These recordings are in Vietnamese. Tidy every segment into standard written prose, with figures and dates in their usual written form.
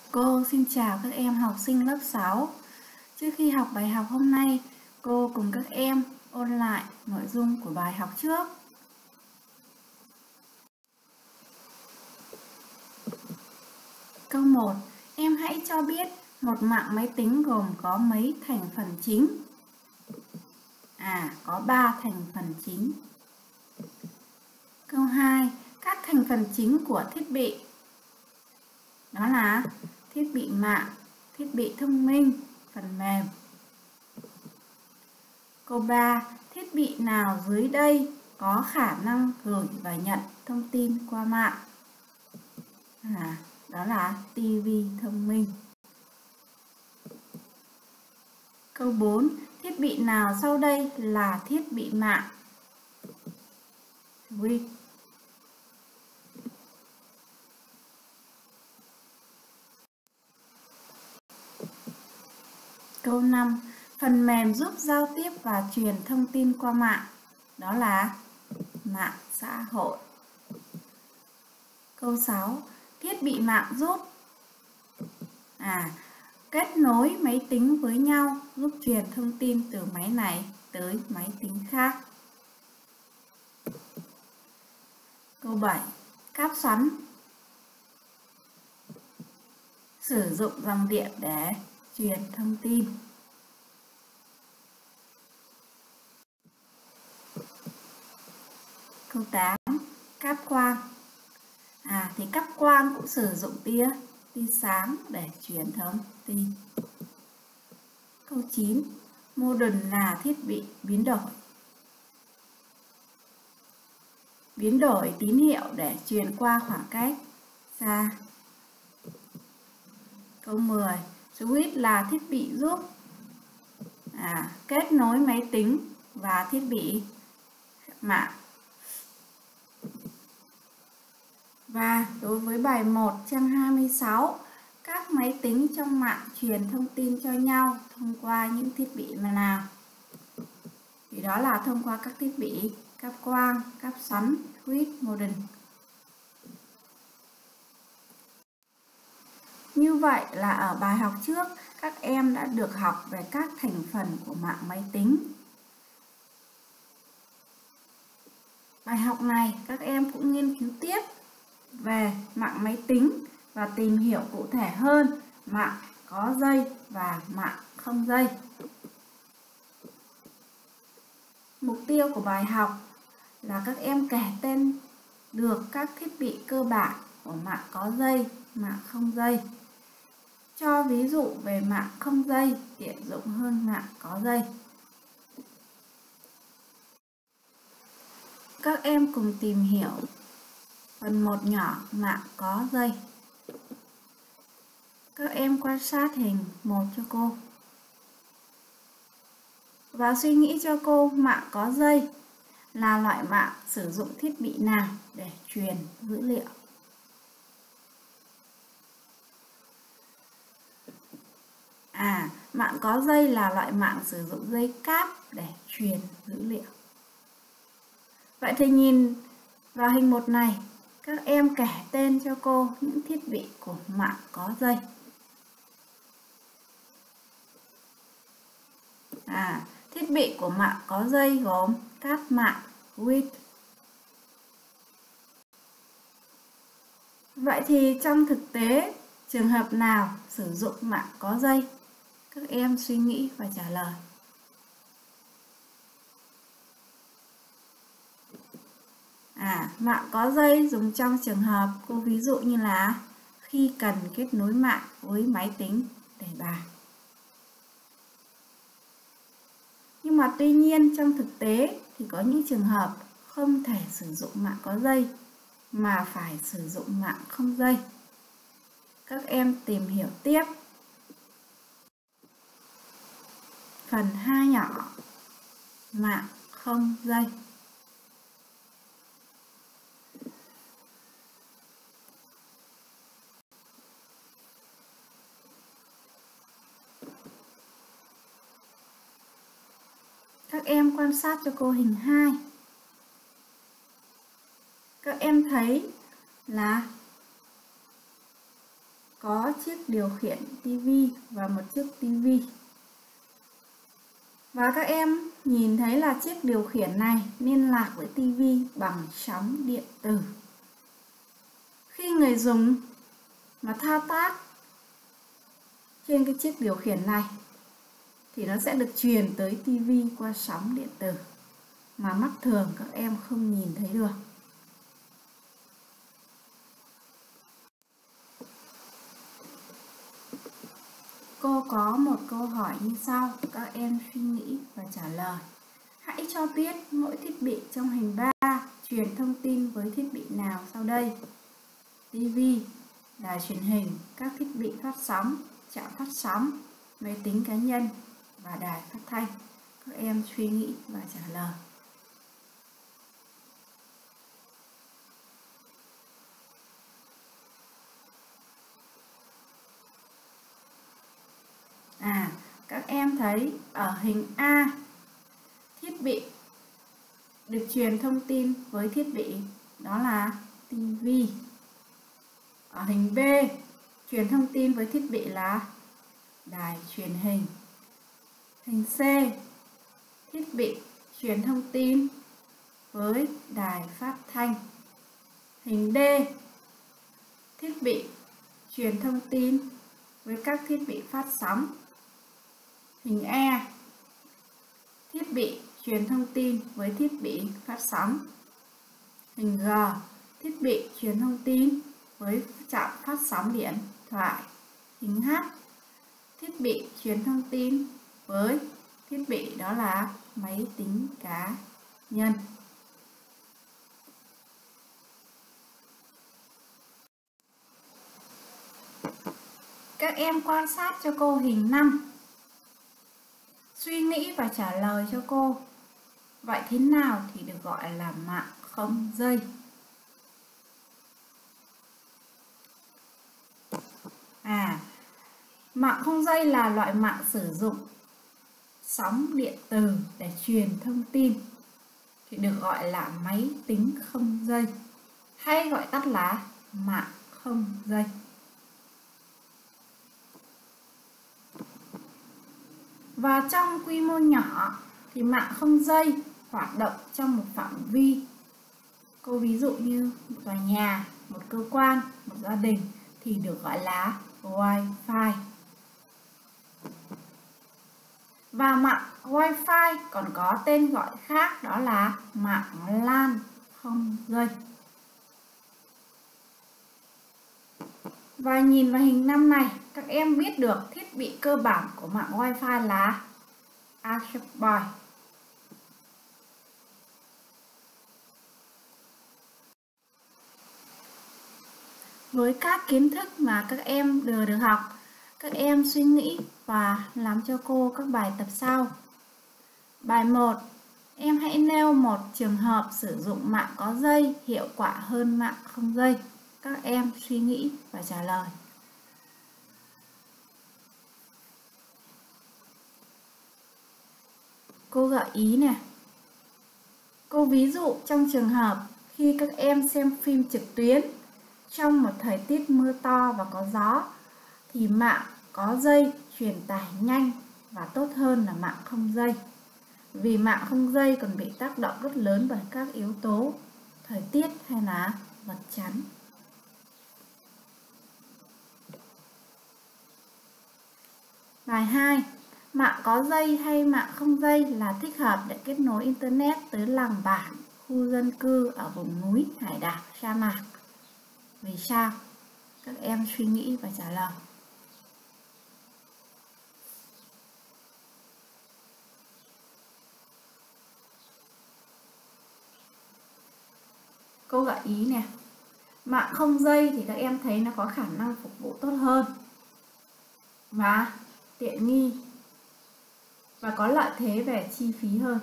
Cô xin chào các em học sinh lớp 6. Trước khi học bài học hôm nay, cô cùng các em ôn lại nội dung của bài học trước. Câu 1. Em hãy cho biết một mạng máy tính gồm có mấy thành phần chính? Có 3 thành phần chính. Câu 2. Các thành phần chính của thiết bị đó là thiết bị mạng, thiết bị thông minh, phần mềm. Câu 3. Thiết bị nào dưới đây có khả năng gửi và nhận thông tin qua mạng? Đó là TV thông minh. Câu 4. Thiết bị nào sau đây là thiết bị mạng? Switch. Câu 5. Phần mềm giúp giao tiếp và truyền thông tin qua mạng, đó là mạng xã hội. Câu 6. Thiết bị mạng giúp kết nối máy tính với nhau, giúp truyền thông tin từ máy này tới máy tính khác. Câu 7. Cáp xoắn sử dụng dòng điện để truyền thông tin. Câu 8. Cáp quang. Thì cáp quang cũng sử dụng tia sáng để truyền thông tin. Câu 9. Modem là thiết bị biến đổi tín hiệu để truyền qua khoảng cách xa. Câu 10. Switch là thiết bị giúp kết nối máy tính và thiết bị mạng. Và đối với bài 1 trang 26, các máy tính trong mạng truyền thông tin cho nhau thông qua những thiết bị nào? Thì đó là thông qua các thiết bị cáp quang, cáp xoắn, switch, modem. Như vậy là ở bài học trước, các em đã được học về các thành phần của mạng máy tính. Bài học này các em cũng nghiên cứu tiếp về mạng máy tính và tìm hiểu cụ thể hơn mạng có dây và mạng không dây. Mục tiêu của bài học là các em kể tên được các thiết bị cơ bản của mạng có dây, mạng không dây. Cho ví dụ về mạng không dây tiện dụng hơn mạng có dây. Các em cùng tìm hiểu phần 1 nhỏ mạng có dây. Các em quan sát hình 1 cho cô. Và suy nghĩ cho cô mạng có dây là loại mạng sử dụng thiết bị nào để truyền dữ liệu? Mạng có dây là loại mạng sử dụng dây cáp để truyền dữ liệu. Vậy thì nhìn vào hình 1 này, các em kể tên cho cô những thiết bị của mạng có dây. Thiết bị của mạng có dây gồm cáp mạng, switch. Vậy thì trong thực tế, trường hợp nào sử dụng mạng có dây? Các em suy nghĩ và trả lời. Mạng có dây dùng trong trường hợp cô ví dụ như là khi cần kết nối mạng với máy tính để bàn. Nhưng mà tuy nhiên trong thực tế thì có những trường hợp không thể sử dụng mạng có dây mà phải sử dụng mạng không dây. Các em tìm hiểu tiếp. Phần 2 nhỏ mạng không dây. Các em quan sát cho cô hình 2. Các em thấy là có chiếc điều khiển tivi và một chiếc tivi. Và các em nhìn thấy là chiếc điều khiển này liên lạc với tivi bằng sóng điện tử. Khi người dùng mà thao tác trên cái chiếc điều khiển này thì nó sẽ được truyền tới tivi qua sóng điện tử mà mắt thường các em không nhìn thấy được. Cô có một câu hỏi như sau, các em suy nghĩ và trả lời. Hãy cho biết mỗi thiết bị trong hình 3 truyền thông tin với thiết bị nào sau đây? TV, đài truyền hình, các thiết bị phát sóng, trạm phát sóng, máy tính cá nhân và đài phát thanh. Các em suy nghĩ và trả lời. Các em thấy ở hình A, thiết bị được truyền thông tin với thiết bị đó là TV. Ở hình B, truyền thông tin với thiết bị là đài truyền hình. Hình C, thiết bị truyền thông tin với đài phát thanh. Hình D, thiết bị truyền thông tin với các thiết bị phát sóng. Hình E, thiết bị truyền thông tin với thiết bị phát sóng. Hình G, thiết bị truyền thông tin với trạm phát sóng điện thoại. Hình H, thiết bị truyền thông tin với thiết bị đó là máy tính cá nhân. Các em quan sát cho cô hình 5. Suy nghĩ và trả lời cho cô. Vậy thế nào thì được gọi là mạng không dây? Mạng không dây là loại mạng sử dụng sóng điện từ để truyền thông tin thì được gọi là máy tính không dây, hay gọi tắt là mạng không dây. Và trong quy mô nhỏ thì mạng không dây hoạt động trong một phạm vi. Cô ví dụ như một tòa nhà, một cơ quan, một gia đình thì được gọi là Wi-Fi. Và mạng Wi-Fi còn có tên gọi khác đó là mạng LAN không dây. Và nhìn vào hình 5 này, các em biết được thiết bị cơ bản của mạng Wi-Fi là access point. Với các kiến thức mà các em vừa được học, các em suy nghĩ và làm cho cô các bài tập sau. Bài 1. Em hãy nêu một trường hợp sử dụng mạng có dây hiệu quả hơn mạng không dây. Các em suy nghĩ và trả lời. Cô gợi ý nè. Cô ví dụ trong trường hợp khi các em xem phim trực tuyến trong một thời tiết mưa to và có gió thì mạng có dây truyền tải nhanh và tốt hơn là mạng không dây. Vì mạng không dây còn bị tác động rất lớn bởi các yếu tố thời tiết hay là vật chắn. Bài 2. Mạng có dây hay mạng không dây là thích hợp để kết nối Internet tới làng bản, khu dân cư ở vùng núi, hải đảo, sa mạc. Vì sao? Các em suy nghĩ và trả lời. Cô gợi ý nè. Mạng không dây thì các em thấy nó có khả năng phục vụ tốt hơn và tiện nghi và có lợi thế về chi phí hơn.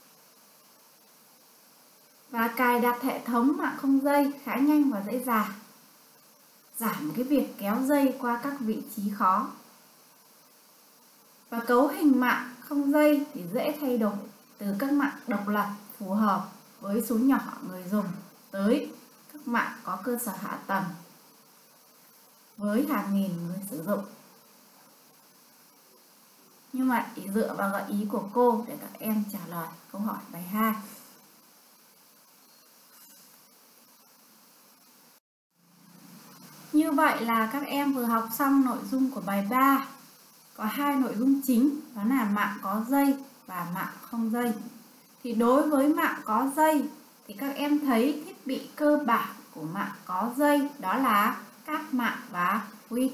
Và cài đặt hệ thống mạng không dây khá nhanh và dễ dàng, giảm cái việc kéo dây qua các vị trí khó. Và cấu hình mạng không dây thì dễ thay đổi từ các mạng độc lập phù hợp với số nhỏ người dùng tới các mạng có cơ sở hạ tầng với hàng nghìn người sử dụng. Nhưng mà dựa vào gợi ý của cô để các em trả lời câu hỏi bài 2. Như vậy là các em vừa học xong nội dung của bài 3. Có 2 nội dung chính, đó là mạng có dây và mạng không dây. Thì đối với mạng có dây thì các em thấy thiết bị cơ bản của mạng có dây đó là cáp mạng và quỹ.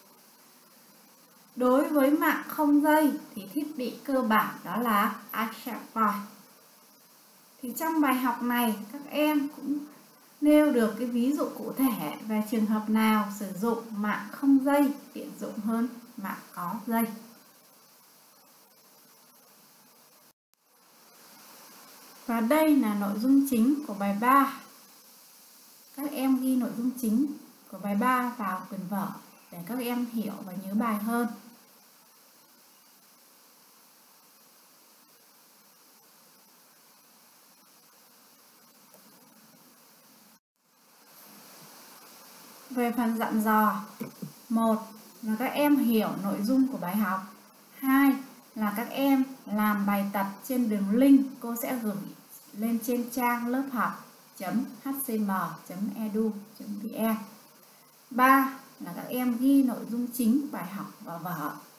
Đối với mạng không dây thì thiết bị cơ bản đó là access point. Thì trong bài học này các em cũng nêu được cái ví dụ cụ thể về trường hợp nào sử dụng mạng không dây tiện dụng hơn mạng có dây. Và đây là nội dung chính của bài 3. Các em ghi nội dung chính của bài 3 vào quyển vở để các em hiểu và nhớ bài hơn. Về phần dặn dò, 1 là các em hiểu nội dung của bài học. 2 là các em làm bài tập trên đường link cô sẽ gửi lên trên trang lớp học.hcm.edu.vn. 3 là các em ghi nội dung chính bài học vào vở.